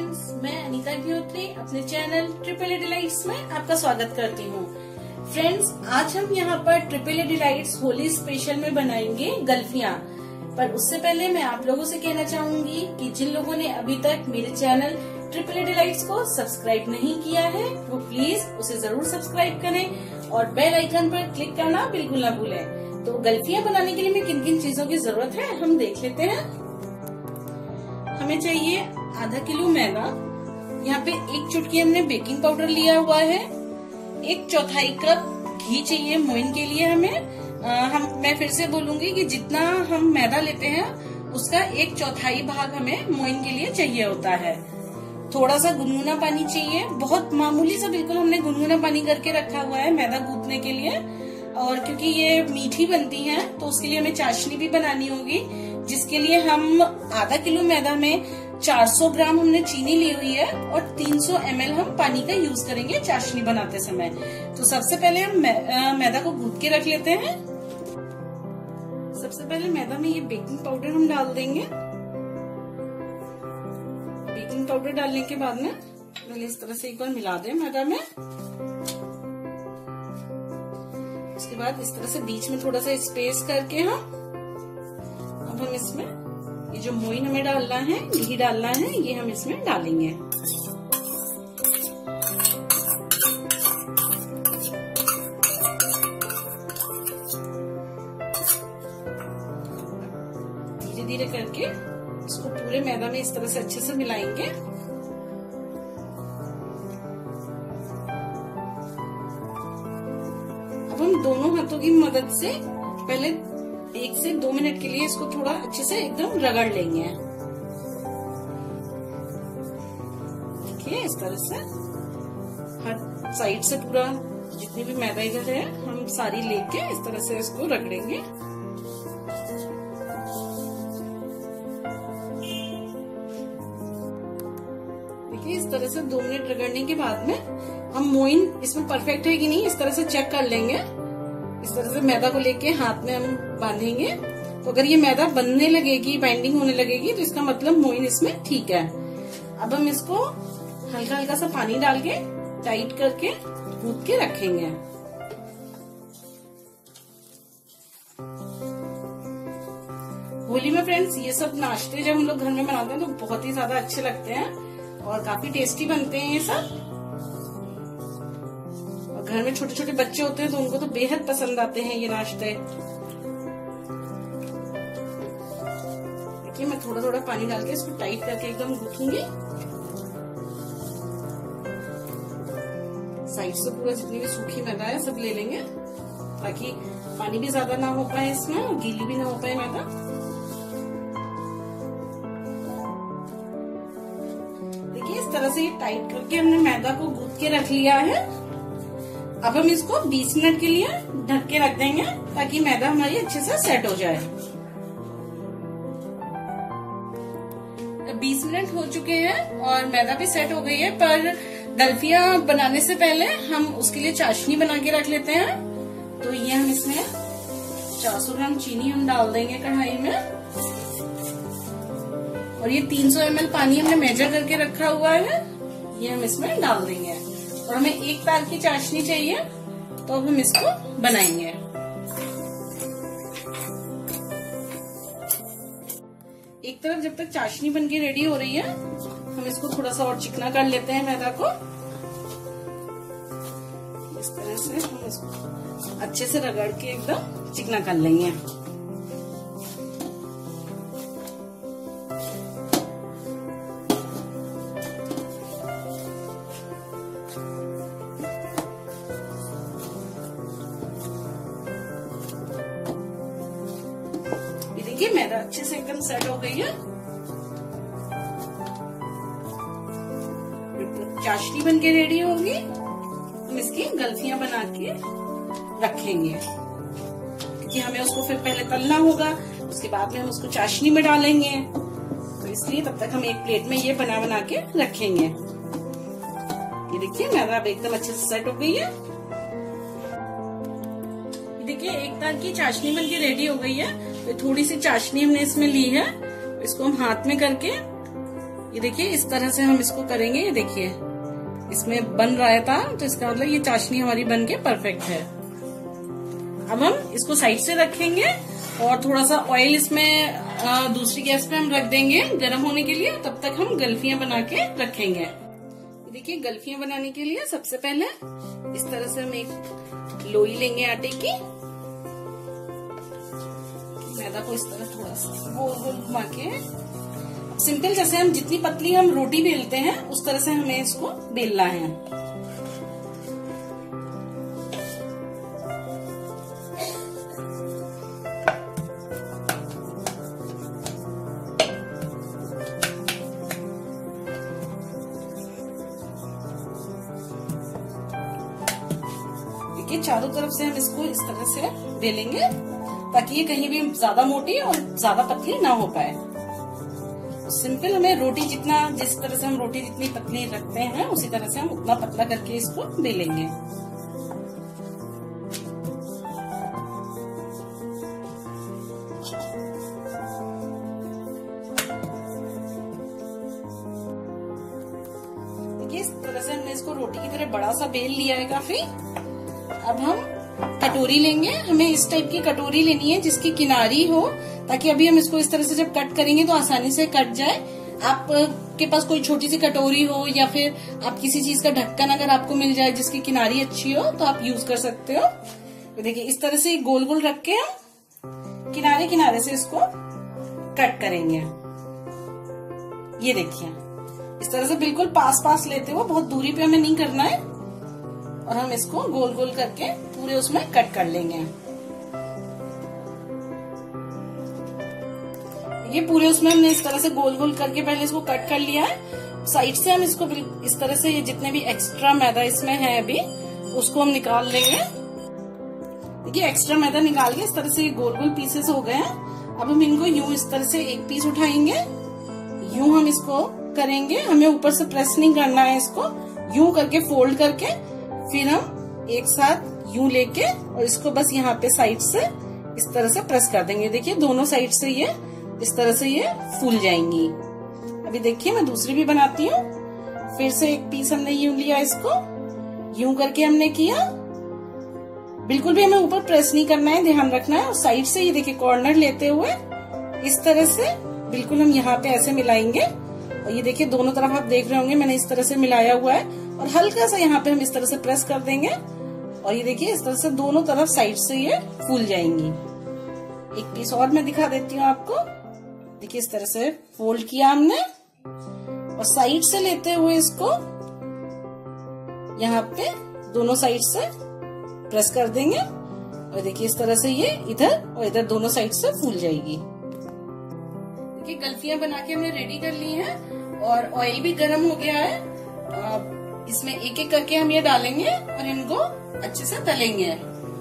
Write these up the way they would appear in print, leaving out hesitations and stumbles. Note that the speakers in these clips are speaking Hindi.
फ्रेंड्स, मैं अनीता अग्निहोत्री अपने चैनल ट्रिपल ए डिलाइट्स में आपका स्वागत करती हूँ। फ्रेंड्स, आज हम यहाँ पर triple A delights Holi special में बनाएंगे गल्फियाँ। पर उससे पहले मैं आप लोगों से कहना चाहूंगी कि जिन लोगों ने अभी तक मेरे चैनल ट्रिपल ए डिलाइट्स को सब्सक्राइब नहीं किया है वो प्लीज उसे जरूर सब्सक्राइब करें और बेल आइकन पर क्लिक करना बिल्कुल ना भूलें। तो गल्फियाँ बनाने के लिए हमें किन किन चीजों की जरूरत है हम देख लेते हैं। हमें चाहिए आधा किलो मैदा, यहाँ पे एक चुटकी हमने बेकिंग पाउडर लिया हुआ है, 1/4 कप घी चाहिए मोइन के लिए हमें। मैं फिर से बोलूंगी कि जितना हम मैदा लेते हैं उसका 1/4 भाग हमें मोइन के लिए चाहिए होता है। थोड़ा सा गुनगुना पानी चाहिए, बहुत मामूली सा बिल्कुल हमने गुनगुना पानी करके रखा हुआ है मैदा गूंथने के लिए। और क्योंकि ये मीठी बनती हैं तो उसके लिए हमें चाशनी भी बनानी होगी, जिसके लिए हम आधा किलो मैदा में 400 ग्राम हमने चीनी ली हुई है और 300 ml हम पानी का यूज करेंगे चाशनी बनाते समय। तो सबसे पहले हम मैदा को गूंथ के रख लेते हैं। सबसे पहले मैदा में ये बेकिंग पाउडर हम डाल देंगे। बेकिंग पाउडर डालने के बाद में पहले इस तरह से एक बार मिला दें मैदा में। उसके बाद इस तरह से बीच में थोड़ा सा स्पेस करके अब हम इसमें ये जो मोइन हमें डालना है, घी डालना है, ये हम इसमें डालेंगे। धीरे धीरे करके इसको पूरे मैदा में इस तरह से अच्छे से मिलाएंगे। अब हम दोनों हाथों की मदद से पहले 1 से 2 मिनट के लिए इसको थोड़ा अच्छे से एकदम रगड़ लेंगे। देखिए इस तरह से हर साइड से पूरा जितनी भी मैदा इधर है हम सारी लेके इस तरह से इसको रगड़ेंगे। देखिए इस तरह से 2 मिनट रगड़ने के बाद में हम मोइन इसमें परफेक्ट है कि नहीं इस तरह से चेक कर लेंगे। इस तरह से मैदा को लेके हाथ में हम बांधेंगे, तो अगर ये मैदा बनने लगेगी, बाइंडिंग होने लगेगी, तो इसका मतलब मोइन इसमें ठीक है। अब हम इसको हल्का हल्का सा पानी डाल के टाइट करके गूंथ के रखेंगे। होली में फ्रेंड्स ये सब नाश्ते जब हम लोग घर में बनाते हैं तो बहुत ही ज्यादा अच्छे लगते हैं और काफी टेस्टी बनते हैं ये सब। घर में छोटे छोटे बच्चे होते हैं तो उनको तो बेहद पसंद आते हैं ये नाश्ते। देखिए मैं थोड़ा थोड़ा पानी डाल के इसको टाइट करके एकदम गूंथूंगी। साइड से पूरा जितनी भी सूखी मैदा है सब ले लेंगे ताकि पानी भी ज्यादा ना हो पाए इसमें और गीली भी ना हो पाए मैदा। देखिए इस तरह से ये टाइट करके हमने मैदा को गूंथ के रख लिया है। अब हम इसको 20 मिनट के लिए ढक के रख देंगे ताकि मैदा हमारी अच्छे से सेट हो जाए। 20 मिनट हो चुके हैं और मैदा भी सेट हो गई है, पर गल्फियाँ बनाने से पहले हम उसके लिए चाशनी बना के रख लेते हैं। तो ये हम इसमें 400 ग्राम चीनी हम डाल देंगे कढ़ाई में और ये 300 ml पानी हमने मेजर करके रखा हुआ है, ये हम इसमें डाल देंगे। और हमें 1 तार की चाशनी चाहिए तो अब हम इसको बनाएंगे। एक तरफ जब तक चाशनी बनके रेडी हो रही है हम इसको थोड़ा सा और चिकना कर लेते हैं मैदा को। इस तरह से हम इसको अच्छे से रगड़ के एकदम चिकना कर लेंगे। देखिए मैदा अच्छे से एकदम सेट हो गई है। चाशनी बनके रेडी होगी, हम इसकी गल्फियां बना के रखेंगे क्योंकि हमें उसको फिर पहले तलना होगा, उसके बाद में हम उसको चाशनी में डालेंगे। तो इसलिए तब तक हम एक प्लेट में ये बना के रखेंगे। ये देखिए मैदा अब एकदम अच्छे से सेट हो गई है। देखिए 1 तार की चाशनी बनके रेडी हो गई है। तो थोड़ी सी चाशनी हमने इसमें ली है, इसको हम हाथ में करके ये देखिए इस तरह से हम इसको करेंगे। ये देखिए इसमें बन रहा था, तो इसका मतलब ये चाशनी हमारी बन के परफेक्ट है। अब हम इसको साइड से रखेंगे और थोड़ा सा ऑयल इसमें दूसरी गैस पे हम रख देंगे गर्म होने के लिए। तब तक हम गल्फियां बना के रखेंगे। देखिए गल्फियां बनाने के लिए सबसे पहले इस तरह से हम एक लोई लेंगे आटे की। मैदा को इस तरह थोड़ा सा गोल गोल घुमा के, सिंपल जैसे हम जितनी पतली हम रोटी बेलते हैं उस तरह से हमें इसको बेलना है। देखिए चारों तरफ से हम इसको इस तरह से बेलेंगे ताकि ये कहीं भी ज्यादा मोटी और ज्यादा पतली ना हो पाए। सिंपल हमें रोटी जितना, जिस तरह से हम रोटी जितनी पतली रखते हैं उसी तरह से हम उतना पतला करके इसको बेलेंगे। देखिए इस तरह से हमने इसको रोटी की तरह बड़ा सा बेल लिया है काफी। अब हम कटोरी लेंगे। हमें इस टाइप की कटोरी लेनी है जिसकी किनारी हो, ताकि अभी हम इसको इस तरह से जब कट करेंगे तो आसानी से कट जाए। आप के पास कोई छोटी सी कटोरी हो या फिर आप किसी चीज का ढक्कन अगर आपको मिल जाए जिसकी किनारी अच्छी हो तो आप यूज कर सकते हो। तो देखिए इस तरह से गोल गोल रख के हम किनारे किनारे से इसको कट करेंगे। ये देखिए इस तरह से बिल्कुल पास पास लेते हुए, बहुत दूरी पे हमें नहीं करना है, और हम इसको गोल गोल करके पूरे उसमें कट कर लेंगे। ये पूरे उसमें हमने इस तरह से गोल गोल करके पहले इसको कट कर लिया है। साइड से हम इसको इस तरह से, ये जितने भी एक्स्ट्रा मैदा इसमें है अभी उसको हम निकाल लेंगे। देखिए एक्स्ट्रा मैदा निकाल के इस तरह से ये गोल गोल पीसेस हो गए हैं। अब हम इनको यूं इस तरह से एक पीस उठाएंगे, यूं हम इसको करेंगे। हमें ऊपर से प्रेस नहीं करना है, इसको यूं करके फोल्ड करके फिर हम एक साथ यूं लेके और इसको बस यहाँ पे साइड से इस तरह से प्रेस कर देंगे। देखिए दोनों साइड से ये इस तरह से ये फूल जाएंगी। अभी देखिए मैं दूसरी भी बनाती हूँ। फिर से एक पीस हमने यूं लिया, इसको यूं करके हमने किया। बिल्कुल भी हमें ऊपर प्रेस नहीं करना है, ध्यान रखना है। और साइड से ये देखिए कॉर्नर लेते हुए इस तरह से बिल्कुल हम यहाँ पे ऐसे मिलाएंगे। और ये देखिए दोनों तरफ आप देख रहे होंगे मैंने इस तरह से मिलाया हुआ है, और हल्का सा यहाँ पे हम इस तरह से प्रेस कर देंगे। और ये देखिए इस तरह से दोनों तरफ साइड से ये फूल जाएंगी। एक पीस और मैं दिखा देती हूँ आपको। देखिए इस तरह से फोल्ड किया हमने और साइड से लेते हुए इसको यहाँ पे दोनों साइड से प्रेस कर देंगे। और देखिए इस तरह से ये इधर और इधर दोनों साइड से फूल जाएगी। देखिए गल्फियां बना के हमने रेडी कर ली हैं और ऑयल भी गर्म हो गया है। इसमें एक एक करके हम ये डालेंगे और इनको अच्छे से तलेंगे।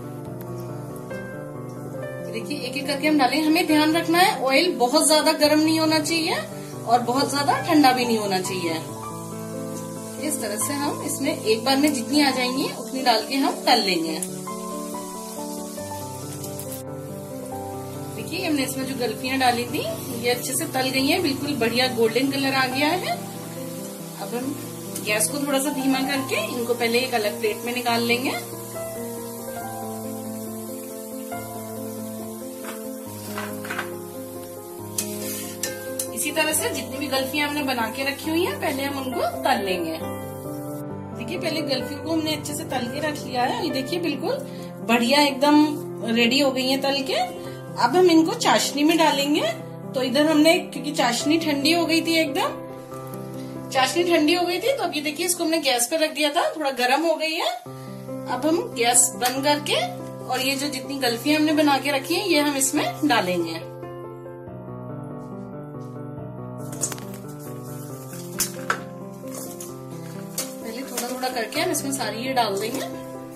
देखिए एक एक करके हम डालेंगे। हमें ध्यान रखना है ऑयल बहुत ज्यादा गर्म नहीं होना चाहिए और बहुत ज्यादा ठंडा भी नहीं होना चाहिए। इस तरह से हम इसमें एक बार में जितनी आ जाएंगी उतनी डाल के हम तल लेंगे। देखिए हमने इसमें जो गल्फियां डाली थी ये अच्छे से तल गई हैं, बिल्कुल बढ़िया गोल्डन कलर आ गया है। अब हम गैस को थोड़ा सा धीमा करके इनको पहले एक अलग प्लेट में निकाल लेंगे। इसी तरह से जितनी भी गल्फियां हमने बना के रखी हुई हैं पहले हम उनको तल लेंगे। देखिए पहले गल्फियों को हमने अच्छे से तल के रख लिया है। ये देखिए बिल्कुल बढ़िया एकदम रेडी हो गई है तल के। अब हम इनको चाशनी में डालेंगे। तो इधर हमने, क्योंकि चाशनी ठंडी हो गई थी एकदम, चाशनी ठंडी हो गई थी, तो अब ये देखिए इसको हमने गैस पे रख दिया था, थोड़ा गर्म हो गई है। अब हम गैस बंद करके और ये जो जितनी गल्फियां हमने बना के रखी है ये हम इसमें डालेंगे। पहले थोड़ा थोड़ा करके हम इसमें सारी ये डाल देंगे।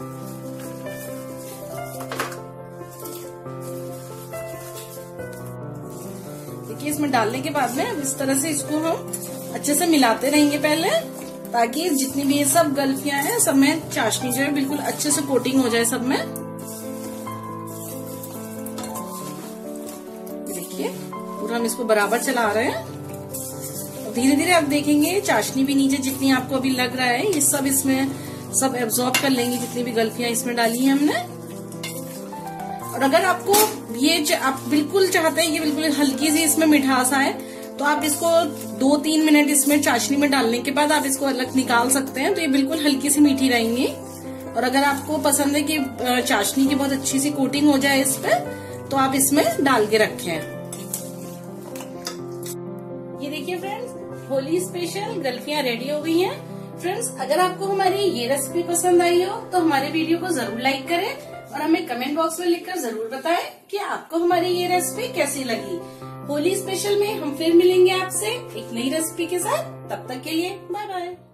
देखिए इसमें डालने के बाद में इस तरह से इसको हम अच्छे से मिलाते रहेंगे पहले, ताकि जितनी भी ये सब गल्फियां हैं सब में चाशनी जो है बिल्कुल अच्छे से कोटिंग हो जाए सब में। देखिए पूरा हम इसको बराबर चला रहे हैं। धीरे धीरे आप देखेंगे चाशनी भी नीचे जितनी आपको अभी लग रहा है ये सब इसमें सब एब्जॉर्ब कर लेंगी, जितनी भी गल्फियां इसमें डाली है हमने। और अगर आपको ये आप बिल्कुल चाहते हैं ये बिल्कुल हल्की सी इसमें मिठास आए तो आप इसको 2-3 मिनट इसमें चाशनी में डालने के बाद आप इसको अलग निकाल सकते हैं, तो ये बिल्कुल हल्की सी मीठी रहेंगी। और अगर आपको पसंद है कि चाशनी की बहुत अच्छी सी कोटिंग हो जाए इस पे, तो आप इसमें डाल के रखें। ये देखिए फ्रेंड्स, होली स्पेशल गल्फियां रेडी हो गई हैं। फ्रेंड्स, अगर आपको हमारी ये रेसिपी पसंद आई हो तो हमारे वीडियो को जरूर लाइक करें और हमें कमेंट बॉक्स में लिखकर जरूर बताएं कि आपको हमारी ये रेसिपी कैसी लगी। होली स्पेशल में हम फिर मिलेंगे आपसे एक नई रेसिपी के साथ। तब तक के लिए बाय बाय।